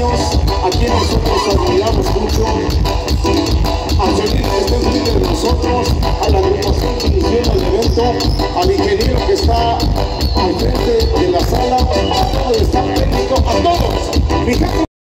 invitados a quienes nosotros admiramos mucho, al sonido que está enfrente de nosotros, a la agrupación que inició el evento, al ingeniero que está al frente de la sala, al staff técnico, a todos.